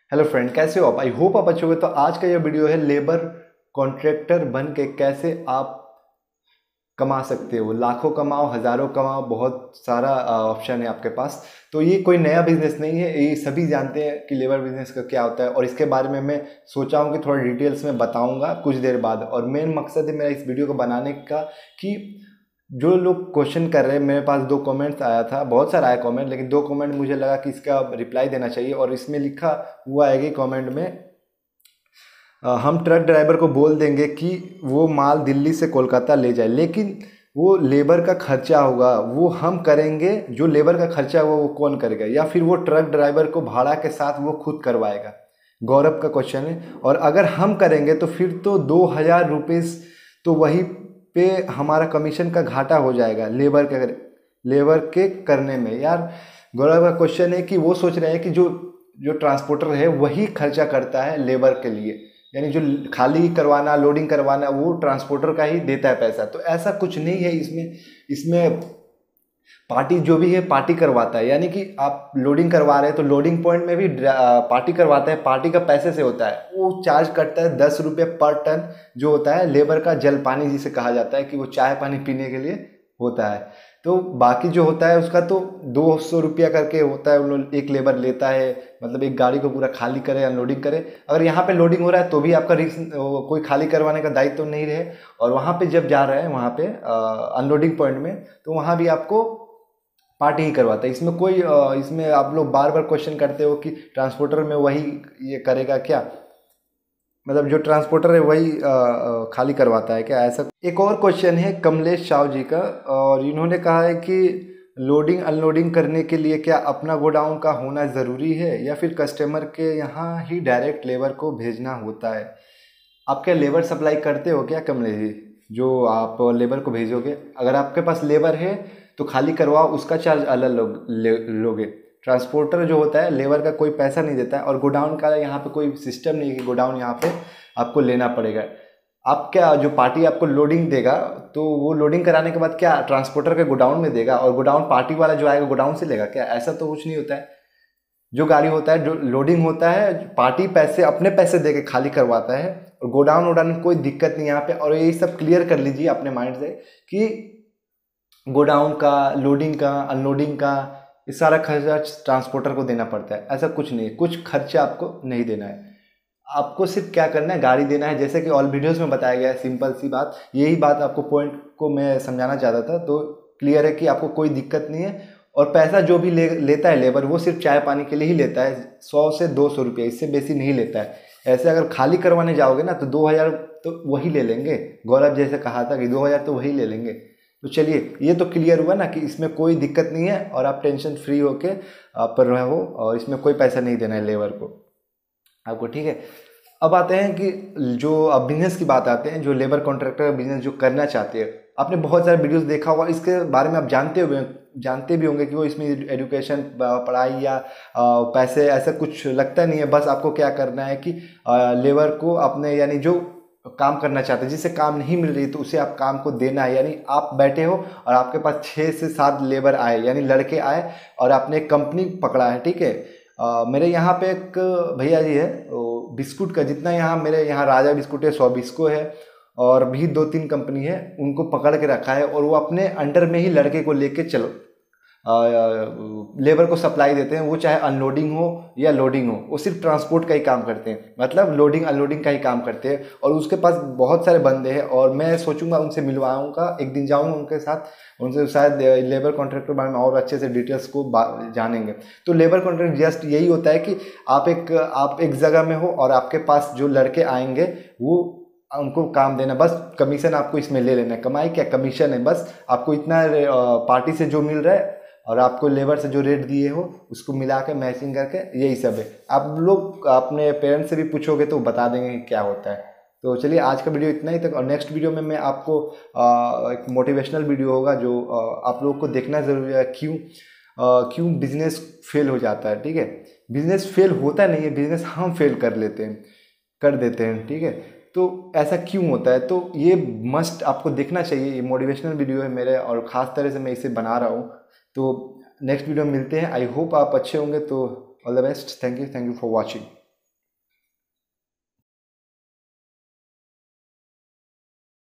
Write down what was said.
Hello friend, कैसे हो आप? आई होप आप अच्छे होंगे। तो आज का ये वीडियो है लेबर कॉन्ट्रैक्टर बन के कैसे आप कमा सकते हो। लाखों कमाओ, हज़ारों कमाओ, बहुत सारा ऑप्शन है आपके पास। तो ये कोई नया बिजनेस नहीं है, ये सभी जानते हैं कि लेबर बिजनेस का क्या होता है। और इसके बारे में मैं सोचा हूँ कि थोड़ा डिटेल्स में बताऊँगा कुछ देर बाद। और मेन मकसद है मेरा इस वीडियो को बनाने का कि जो लोग क्वेश्चन कर रहे हैं, मेरे पास दो कमेंट्स आया था, बहुत सारा आया कमेंट, लेकिन दो कमेंट मुझे लगा कि इसका रिप्लाई देना चाहिए। और इसमें लिखा हुआ है कि कमेंट में हम ट्रक ड्राइवर को बोल देंगे कि वो माल दिल्ली से कोलकाता ले जाए, लेकिन वो लेबर का खर्चा होगा वो हम करेंगे। जो लेबर का खर्चा होगा वो कौन करेगा, या फिर वो ट्रक ड्राइवर को भाड़ा के साथ वो खुद करवाएगा? गौरव का क्वेश्चन है। और अगर हम करेंगे तो फिर तो 2,000 रुपये तो वही पे हमारा कमीशन का घाटा हो जाएगा लेबर के करने में। यार, गौरव का क्वेश्चन है कि वो सोच रहे हैं कि जो जो ट्रांसपोर्टर है वही खर्चा करता है लेबर के लिए, यानी जो खाली करवाना, लोडिंग करवाना, वो ट्रांसपोर्टर का ही देता है पैसा। तो ऐसा कुछ नहीं है। इसमें इसमें पार्टी जो भी है पार्टी करवाता है, यानी कि आप लोडिंग करवा रहे हैं तो लोडिंग पॉइंट में भी पार्टी करवाता है, पार्टी का पैसे से होता है। वो चार्ज करता है 10 रुपये पर टन, जो होता है लेबर का जल पानी जिसे कहा जाता है, कि वो चाय पानी पीने के लिए होता है। तो बाकी जो होता है उसका तो 200 रुपया करके होता है, एक लेबर लेता है, मतलब एक गाड़ी को पूरा खाली करे, अनलोडिंग करे। अगर यहाँ पे लोडिंग हो रहा है तो भी आपका रिस्क, कोई खाली करवाने का दायित्व तो नहीं रहे। और वहाँ पे जब जा रहे हैं वहाँ पे अनलोडिंग पॉइंट में, तो वहाँ भी आपको पार्टी ही करवाता है। इसमें कोई इसमें आप लोग बार बार क्वेश्चन करते हो कि ट्रांसपोर्टर में वही ये करेगा क्या, मतलब जो ट्रांसपोर्टर है वही खाली करवाता है क्या? ऐसा एक और क्वेश्चन है कमलेश साव जी का, और इन्होंने कहा है कि लोडिंग अनलोडिंग करने के लिए क्या अपना गोडाउन का होना ज़रूरी है, या फिर कस्टमर के यहाँ ही डायरेक्ट लेबर को भेजना होता है? आप क्या लेबर सप्लाई करते हो क्या कमलेश जी? जो आप लेबर को भेजोगे, अगर आपके पास लेबर है तो खाली करवाओ, उसका चार्ज अलग लोगे। ट्रांसपोर्टर जो होता है लेबर का कोई पैसा नहीं देता है। और गोडाउन का यहाँ पे कोई सिस्टम नहीं है कि गोडाउन यहाँ पे आपको लेना पड़ेगा। आप क्या, जो पार्टी आपको लोडिंग देगा तो वो लोडिंग कराने के बाद क्या ट्रांसपोर्टर के गोडाउन में देगा, और गोडाउन पार्टी वाला जो आएगा गोडाउन से लेगा क्या? ऐसा तो कुछ नहीं होता है। जो गाड़ी होता है, जो लोडिंग होता है, पार्टी पैसे अपने पैसे दे के खाली करवाता है। और गोडाउन वोडाउन में कोई दिक्कत नहीं यहाँ पे। और यही सब क्लियर कर लीजिए अपने माइंड से कि गोडाउन का, लोडिंग का, अनलोडिंग का, ये सारा खर्चा ट्रांसपोर्टर को देना पड़ता है। ऐसा कुछ नहीं, कुछ खर्चा आपको नहीं देना है। आपको सिर्फ क्या करना है, गाड़ी देना है, जैसे कि ऑल वीडियोस में बताया गया है। सिंपल सी बात, यही बात आपको पॉइंट को मैं समझाना चाहता था। तो क्लियर है कि आपको कोई दिक्कत नहीं है। और पैसा जो भी लेता है लेबर, वो सिर्फ चाय पानी के लिए ही लेता है, 100 से 200 रुपये, इससे बेसी नहीं लेता है। ऐसे अगर खाली करवाने जाओगे ना तो 2,000 तो वही ले लेंगे। गौरव जैसे कहा था कि 2,000 तो वही ले लेंगे। तो चलिए, ये तो क्लियर हुआ ना कि इसमें कोई दिक्कत नहीं है, और आप टेंशन फ्री होके आप रहो, और इसमें कोई पैसा नहीं देना है लेबर को आपको, ठीक है। अब आते हैं कि जो अब बिजनेस की बात आते हैं, जो लेबर कॉन्ट्रैक्टर बिजनेस जो करना चाहते हैं। आपने बहुत सारे वीडियोस देखा होगा, इसके बारे में आप जानते भी होंगे कि वो इसमें एजुकेशन, पढ़ाई या पैसे ऐसा कुछ लगता नहीं है। बस आपको क्या करना है कि लेबर को अपने, यानी जो काम करना चाहते हैं, जिसे काम नहीं मिल रही तो उसे आप काम को देना है। यानी आप बैठे हो और आपके पास 6 से 7 लेबर आए, यानी लड़के आए, और आपने एक कंपनी पकड़ा है, ठीक है। मेरे यहाँ पे एक भैया जी है, बिस्कुट का, जितना यहाँ मेरे यहाँ राजा बिस्कुट है, 100 बिस्को है, और भी 2-3 कंपनी है, उनको पकड़ के रखा है। और वो अपने अंडर में ही लड़के को लेके चलो लेबर को सप्लाई देते हैं। वो चाहे अनलोडिंग हो या लोडिंग हो, वो सिर्फ ट्रांसपोर्ट का ही काम करते हैं, मतलब लोडिंग अनलोडिंग का ही काम करते हैं। और उसके पास बहुत सारे बंदे हैं, और मैं सोचूंगा उनसे मिलवाऊंगा, एक दिन जाऊंगा उनके साथ, उनसे शायद लेबर कॉन्ट्रैक्ट के बारे में और अच्छे से डिटेल्स को जानेंगे। तो लेबर कॉन्ट्रैक्ट जस्ट यही होता है कि आप एक जगह में हो, और आपके पास जो लड़के आएंगे वो उनको काम देना, बस कमीशन आपको इसमें ले लेना है। कमाई क्या, कमीशन है, बस आपको इतना पार्टी से जो मिल रहा है और आपको लेबर से जो रेट दिए हो उसको मिला के मैचिंग करके, यही सब है। आप लोग अपने पेरेंट्स से भी पूछोगे तो बता देंगे कि क्या होता है। तो चलिए, आज का वीडियो इतना ही तक, और नेक्स्ट वीडियो में मैं आपको एक मोटिवेशनल वीडियो होगा जो आप लोगों को देखना ज़रूरी है। क्यों बिजनेस फेल हो जाता है, ठीक है। बिजनेस फेल होता नहीं है, बिजनेस हम फेल कर देते हैं, ठीक है। तो ऐसा क्यों होता है, तो ये मस्ट आपको देखना चाहिए। ये मोटिवेशनल वीडियो है मेरे, और ख़ास तरह से मैं इसे बना रहा हूँ। तो नेक्स्ट वीडियो में मिलते हैं। आई होप आप अच्छे होंगे। तो all the best, thank you for watching.